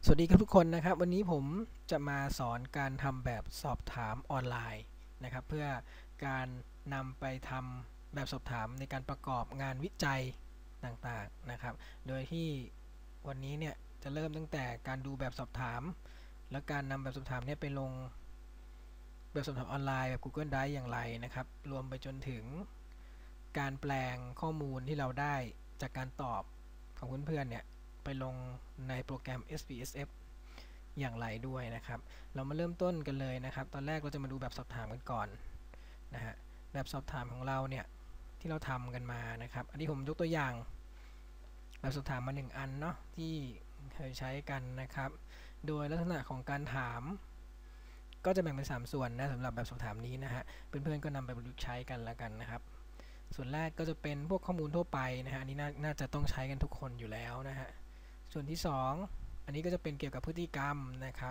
สวัสดีครับทุกคนนะครับวันนี้ผมจะมาสอนการทำแบบสอบถามออนไลน์นะครับเพื่อการนำไปทำแบบสอบถามในการประกอบงานวิจัยต่างๆนะครับโดยที่วันนี้เนี่ยจะเริ่มตั้งแต่การดูแบบสอบถามและการนำแบบสอบถามเนี่ยไปลงแบบสอบถามออนไลน์แบบ Google Drive อย่างไรนะครับรวมไปจนถึงการแปลงข้อมูลที่เราได้จากการตอบของเพื่อนๆเนี่ยไปลงในโปรแกรม SPSS อย่างไรด้วยนะครับเรามาเริ่มต้นกันเลยนะครับตอนแรกเราจะมาดูแบบสอบถามกันก่อนนะฮะแบบสอบถามของเราเนี่ยที่เราทำกันมานะครับอันนี้ผมยกตัวอย่างแบบสอบถามมา1อันเนาะที่เคยใช้กันนะครับโดยลักษณะของการถามก็จะแบ่งเป็น3ส่วนนะสำหรับแบบสอบถามนี้นะฮะเพื่อนๆก็นำไปประยุกต์ใช้กันแล้วกันนะครับส่วนแรกก็จะเป็นพวกข้อมูลทั่วไปนะฮะอันนี้น่าจะต้องใช้กันทุกคนอยู่แล้วนะฮะส่วนที่2อันนี้ก็จะเป็นเกี่ยวกับพฤติกรรมนะครับ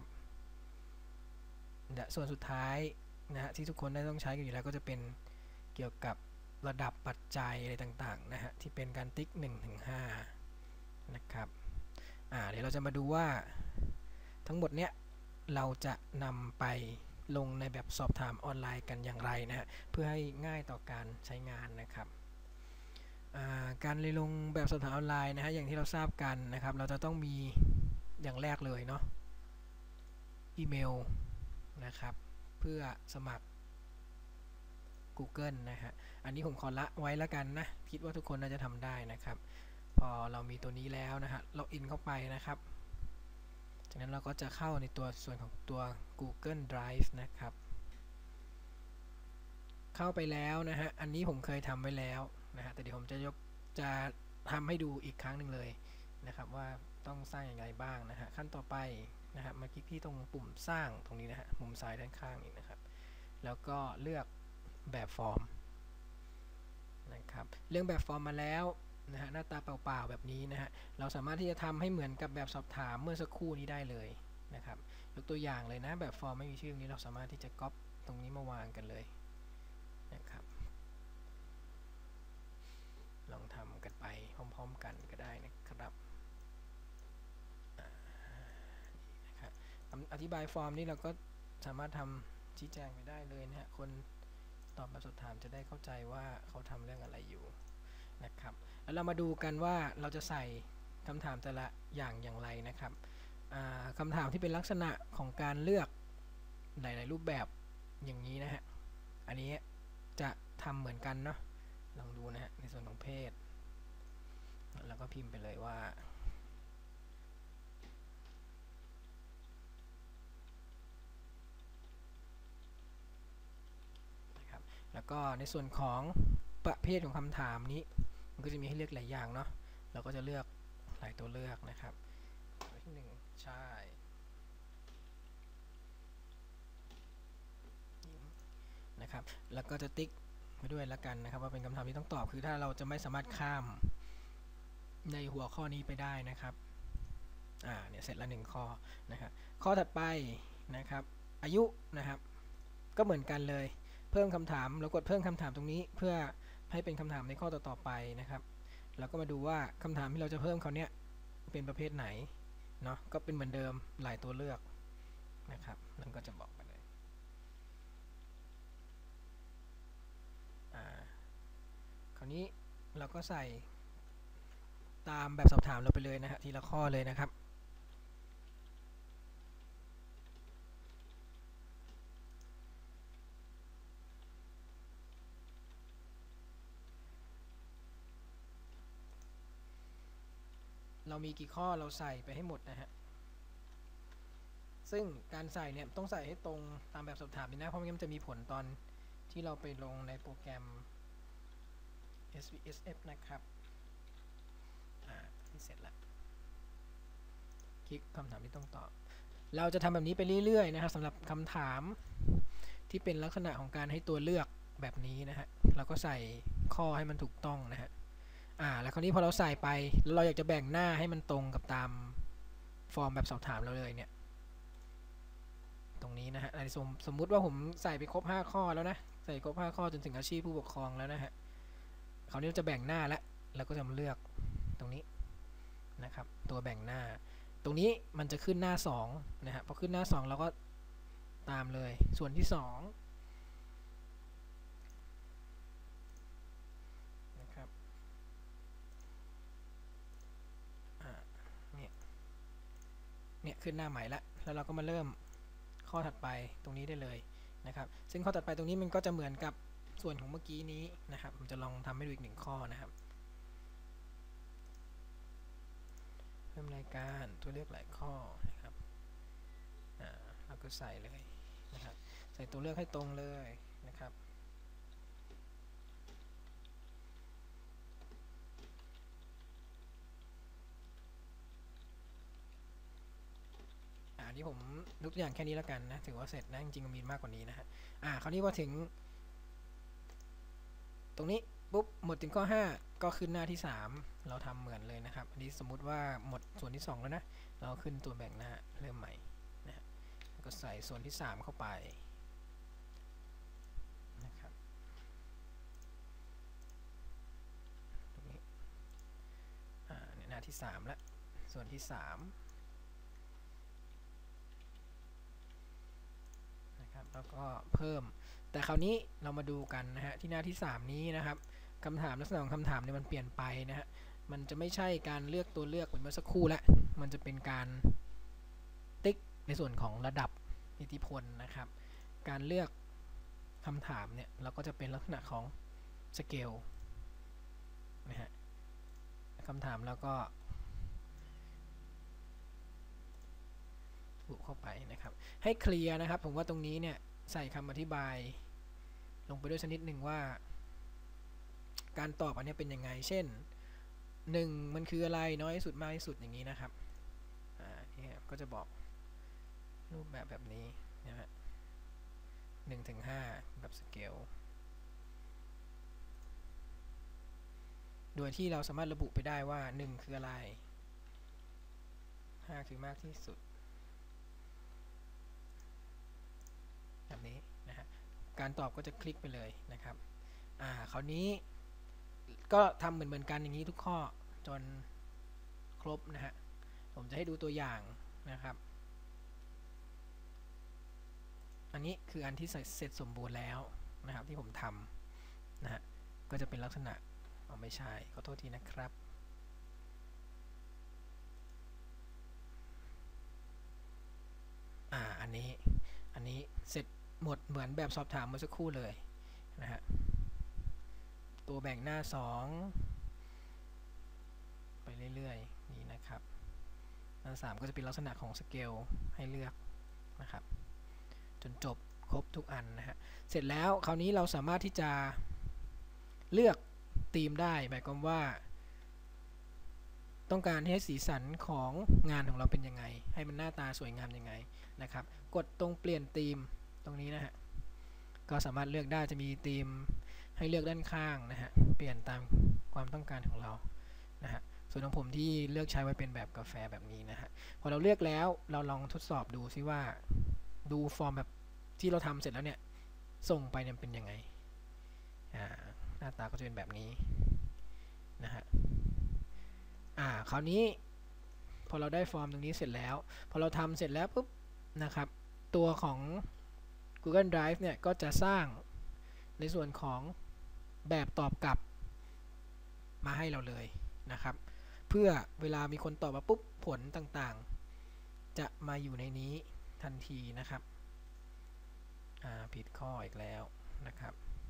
ส่วนสุดท้ายนะฮะที่ทุกคนได้ต้องใช้กันอยู่แล้วก็จะเป็นเกี่ยวกับระดับปัจจัยอะไรต่างๆนะฮะที่เป็นการติ๊ก1 ถึง 5นะครับเดี๋ยวเราจะมาดูว่าทั้งหมดเนี้ยเราจะนำไปลงในแบบสอบถามออนไลน์กันอย่างไรนะฮะเพื่อให้ง่ายต่อการใช้งานนะครับการลงแบบสอบถามออนไลน์นะฮะอย่างที่เราทราบกันนะครับเราจะต้องมีอย่างแรกเลยเนาะอีเมลนะครับเพื่อสมัคร Google นะฮะอันนี้ผมขอละไว้แล้วกันนะคิดว่าทุกคนน่าจะทำได้นะครับพอเรามีตัวนี้แล้วนะฮะล็อกอินเข้าไปนะครับจากนั้นเราก็จะเข้าในตัวส่วนของตัว Google Drive นะครับเข้าไปแล้วนะฮะอันนี้ผมเคยทำไว้แล้วนะฮะแต่เดี๋ยวผมจะทำให้ดูอีกครั้งหนึ่งเลยนะครับว่าต้องสร้างอย่างไรบ้างนะฮะขั้นต่อไปนะฮะมาคลิกที่ตรงปุ่มสร้างตรงนี้นะฮะมุมซ้ายด้านข้างนี้นะครับแล้วก็เลือกแบบฟอร์มนะครับเรื่องแบบฟอร์มมาแล้วนะฮะหน้าตาเปล่าๆแบบนี้นะฮะเราสามารถที่จะทำให้เหมือนกับแบบสอบถามเมื่อสักครู่นี้ได้เลยนะครับยกตัวอย่างเลยนะแบบฟอร์มไม่มีชื่อนี้เราสามารถที่จะก๊อปตรงนี้มาวางกันเลยนะครับลองทำกันไปพร้อมๆกันก็ได้นะครับนะครับอธิบายฟอร์มนี้เราก็สามารถทำชี้แจงไปได้เลยนะฮะคนตอบแบบสอบถามจะได้เข้าใจว่าเขาทำเรื่องอะไรอยู่นะครับแล้วเรามาดูกันว่าเราจะใส่คำถามแต่ละอย่างไรนะครับคำถามที่เป็นลักษณะของการเลือกหลายๆรูปแบบอย่างนี้นะฮะอันนี้จะทำเหมือนกันเนาะลองดูนะฮะในส่วนของเพศแล้วก็พิมพ์ไปเลยว่านะครับแล้วก็ในส่วนของประเภทของคำถามนี้มันก็จะมีให้เลือกหลายอย่างเนาะเราก็จะเลือกหลายตัวเลือกนะครับตัวที่1ใช่นะครับแล้วก็จะติ๊กไปด้วยแล้วกันนะครับว่าเป็นคำถามที่ต้องตอบคือถ้าเราจะไม่สามารถข้ามในหัวข้อนี้ไปได้นะครับเนี่ยเสร็จละ1ข้อนะครับข้อถัดไปนะครับอายุนะครับก็เหมือนกันเลยเพิ่มคำถามเรากดเพิ่มคำถามตรงนี้เพื่อให้เป็นคำถามในข้อต่อๆไปนะครับเราก็มาดูว่าคำถามที่เราจะเพิ่มเขาเนี้ยเป็นประเภทไหนเนาะก็เป็นเหมือนเดิมหลายตัวเลือกนะครับนั่นก็จะบอกไปเลยคราวนี้เราก็ใส่ตามแบบสอบถามเราไปเลยนะฮะทีละข้อเลยนะครับเรามีกี่ข้อเราใส่ไปให้หมดนะฮะซึ่งการใส่เนี่ยต้องใส่ให้ตรงตามแบบสอบถามนี่นะเพราะไม่งั้นจะมีผลตอนที่เราไปลงในโปรแกรม SPSS นะครับที่เสร็จแล้วคลิกคำถามที่ต้องตอบเราจะทำแบบนี้ไปเรื่อยๆนะครับสำหรับคำถามที่เป็นลักษณะของการให้ตัวเลือกแบบนี้นะฮะเราก็ใส่ข้อให้มันถูกต้องนะฮะแล้วคราวนี้พอเราใส่ไปแล้วเราอยากจะแบ่งหน้าให้มันตรงกับตามฟอร์มแบบสอบถามเราเลยเนี่ยตรงนี้นะฮะสมมุติว่าผมใส่ไปครบ5ข้อแล้วนะใส่ครบ5ข้อจนถึงอาชีพผู้ปกครองแล้วนะฮะคราวนี้เราจะแบ่งหน้าแล้วเราก็จะมาเลือกตรงนี้นะครับตัวแบ่งหน้าตรงนี้มันจะขึ้นหน้า2นะฮะพอขึ้นหน้า2เราก็ตามเลยส่วนที่2นะครับเนี่ยขึ้นหน้าใหม่แล้วเราก็มาเริ่มข้อถัดไปตรงนี้ได้เลยนะครับซึ่งข้อถัดไปตรงนี้มันก็จะเหมือนกับส่วนของเมื่อกี้นี้นะครับผมจะลองทำให้ดูอีก1ข้อนะครับเพิ่มรายการตัวเลือกหลายข้อนะครับเราก็ใส่เลยนะครับใส่ตัวเลือกให้ตรงเลยนะครับอันนี้ผมยกตัวอย่างแค่นี้แล้วกันนะถือว่าเสร็จนะจริงๆมันมีมากกว่านี้นะฮะคราวนี้พอถึงตรงนี้ปุ๊บหมดถึงข้อ5ก็ขึ้นหน้าที่3เราทำเหมือนเลยนะครับอันนี้สมมุติว่าหมดส่วนที่2แล้วนะเราขึ้นตัวแบ่งหน้าเริ่มใหม่นะก็ใส่ส่วนที่3เข้าไปนะครับตรงนี้หน้าที่3แล้วส่วนที่3นะครับแล้วก็เพิ่มแต่คราวนี้เรามาดูกันนะฮะที่หน้าที่3นี้นะครับคำถามลักษณะของคำถามเนี่ยมันเปลี่ยนไปนะฮะมันจะไม่ใช่การเลือกตัวเลือกเหมือนเมื่อสักครู่แล้วมันจะเป็นการติ๊กในส่วนของระดับอิทธิพลนะครับการเลือกคำถามเนี่ยเราก็จะเป็นลักษณะของสเกลนะฮะคำถามแล้วก็บุเข้าไปนะครับให้เคลียร์นะครับผมว่าตรงนี้เนี่ยใส่คำอธิบายลงไปด้วยชนิดหนึ่งว่าการตอบอันนี้เป็นยังไงเช่น1มันคืออะไรน้อยที่สุดมากที่สุดอย่างนี้นะครับนี่ก็จะบอกรูปแบบนี้นะฮะ1 ถึง 5แบบสเกลโดยที่เราสามารถระบุไปได้ว่า1คืออะไร5คือมากที่สุดแบบนี้นะฮะการตอบก็จะคลิกไปเลยนะครับคราวนี้ก็ทำเหมือนกันอย่างนี้ทุกข้อจนครบนะฮะผมจะให้ดูตัวอย่างนะครับอันนี้คืออันที่เสร็จสมบูรณ์แล้วนะครับที่ผมทำนะฮะก็จะเป็นลักษณะไม่ใช่ขอโทษทีนะครับอันนี้เสร็จหมดเหมือนแบบสอบถามเมื่อสักครู่เลยนะฮะตัวแบ่งหน้า2ไปเรื่อยๆนี่นะครับหน้า3ก็จะเป็นลักษณะของสเกลให้เลือกนะครับจนจบครบทุกอันนะฮะเสร็จแล้วคราวนี้เราสามารถที่จะเลือกธีมได้หมายความว่าต้องการให้สีสันของงานของเราเป็นยังไงให้มันหน้าตาสวยงามยังไงนะครับกดตรงเปลี่ยนธีมตรงนี้นะฮะก็สามารถเลือกได้จะมีธีมให้เลือกด้านข้างนะฮะเปลี่ยนตามความต้องการของเรานะฮะส่วนของผมที่เลือกใช้ไว้เป็นแบบกาแฟแบบนี้นะฮะพอเราเลือกแล้วเราลองทดสอบดูซิว่าดูฟอร์มแบบที่เราทำเสร็จแล้วเนี่ยส่งไปเนี่ยเป็นยังไงหน้าตาก็จะเป็นแบบนี้นะฮะคราวนี้พอเราได้ฟอร์มตรงนี้เสร็จแล้วพอเราทำเสร็จแล้วปุ๊บนะครับตัวของ Google Drive เนี่ยก็จะสร้างในส่วนของแบบตอบกลับมาให้เราเลยนะครับเพื่อเวลามีคนตอบมาปุ๊บผลต่างๆจะมาอยู่ในนี้ทันทีนะครับผิดข้ออีกแล้วนะครับ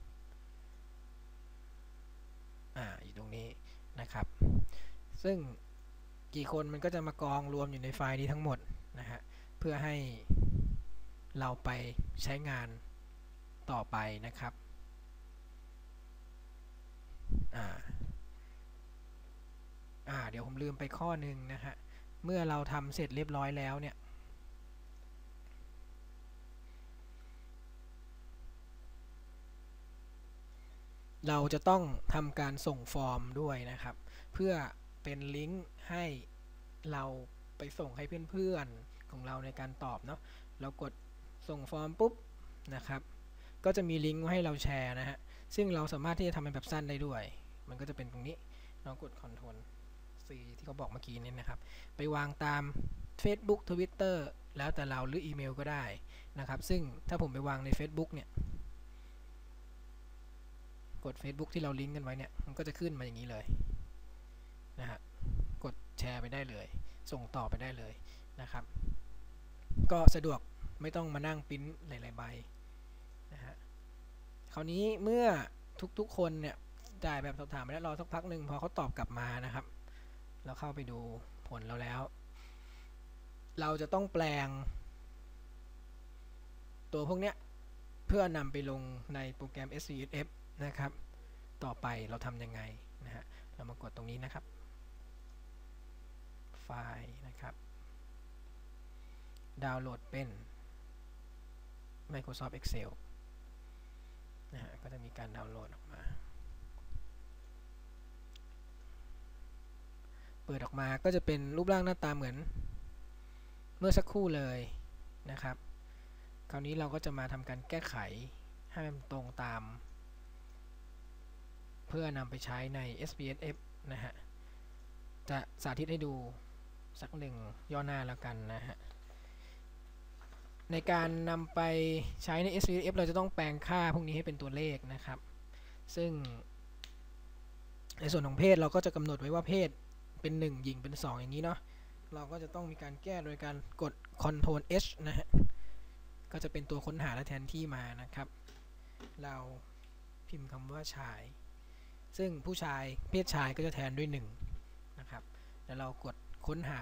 อยู่ตรงนี้นะครับซึ่งกี่คนมันก็จะมากองรวมอยู่ในไฟล์นี้ทั้งหมดนะฮะเพื่อให้เราไปใช้งานต่อไปนะครับเดี๋ยวผมลืมไปข้อหนึ่งนะฮะเมื่อเราทำเสร็จเรียบร้อยแล้วเนี่ยเราจะต้องทำการส่งฟอร์มด้วยนะครับเพื่อเป็นลิงก์ให้เราไปส่งให้เพื่อนๆของเราในการตอบเนาะเรากดส่งฟอร์มปุ๊บนะครับก็จะมีลิงก์ให้เราแชร์นะฮะซึ่งเราสามารถที่จะทำเป็นแบบสั้นได้ด้วยมันก็จะเป็นตรงนี้เรากด Ctrl C ที่เขาบอกเมื่อกี้นี้นะครับไปวางตาม Facebook Twitter แล้วแต่เราหรืออีเมลก็ได้นะครับซึ่งถ้าผมไปวางใน Facebook เนี่ยกด Facebook ที่เราลิงก์กันไว้เนี่ยมันก็จะขึ้นมาอย่างนี้เลยนะฮะกดแชร์ไปได้เลยส่งต่อไปได้เลยนะครับก็สะดวกไม่ต้องมานั่งพิมพ์หลายๆใบนะฮะคราวนี้เมื่อทุกๆคนเนี่ยจ่ายแบบสอบถามไปแล้วรอสักพักหนึ่งพอเขาตอบกลับมานะครับเราเข้าไปดูผลเราแล้วเราจะต้องแปลงตัวพวกเนี้ยเพื่อนำไปลงในโปรแกรม SPSF นะครับต่อไปเราทำยังไงนะฮะเรามากดตรงนี้นะครับไฟล์นะครับดาวน์โหลดเป็น Microsoft Excel นะฮะก็จะมีการดาวน์โหลดออกมาเปิดออกมาก็จะเป็นรูปร่างหน้าตาเหมือนเมื่อสักครู่เลยนะครับคราวนี้เราก็จะมาทำการแก้ไขให้มันตรงตามเพื่อนำไปใช้ใน SPSF นะฮะจะสาธิตให้ดูสักหนึ่งย่อหน้าแล้วกันนะฮะในการนำไปใช้ใน SPSF เราจะต้องแปลงค่าพวกนี้ให้เป็นตัวเลขนะครับซึ่งในส่วนของเพศเราก็จะกำหนดไว้ว่าเพศเป็น1หญิงเป็น2อย่างนี้เนาะเราก็จะต้องมีการแก้โดยการกด Ctrl H นะฮะก็จะเป็นตัวค้นหาและแทนที่มานะครับเราพิมพ์คำว่าชายซึ่งผู้ชายเพศชายก็จะแทนด้วย1นะครับแล้วเรากดค้นหา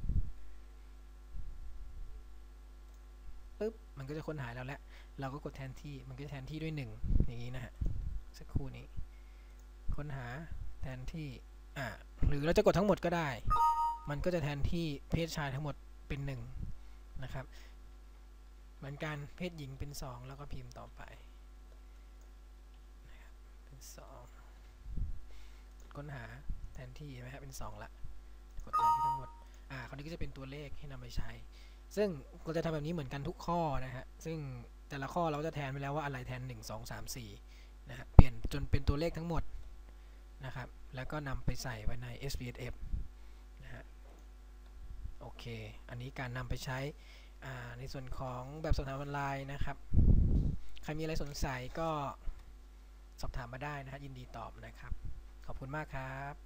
ปึ๊บมันก็จะค้นหาแล้วแหละเราก็กดแทนที่มันก็จะแทนที่ด้วย1อย่างนี้นะฮะสักครู่นี้ค้นหาแทนที่หรือเราจะกดทั้งหมดก็ได้มันก็จะแทนที่เพศชายทั้งหมดเป็น1นะครับเหมือนกันเพศหญิงเป็น2แล้วก็พิมพ์ต่อไปนะครับเป็น2ค้นหาแทนที่ใช่ไหมครับเป็น2ละกดแทนที่ทั้งหมดคราวนี้ก็จะเป็นตัวเลขให้นำไปใช้ซึ่งเราจะทำแบบนี้เหมือนกันทุกข้อนะฮะซึ่งแต่ละข้อเราจะแทนไปแล้วว่าอะไรแทน1 2 3 4นะฮะเปลี่ยนจนเป็นตัวเลขทั้งหมดนะครับแล้วก็นำไปใส่ไว้ใน SPSF นะฮะโอเคอันนี้การนำไปใช้ในส่วนของแบบสอบถามออนไลน์นะครับใครมีอะไรสงสัยก็สอบถามมาได้นะฮะยินดีตอบนะครับขอบคุณมากครับ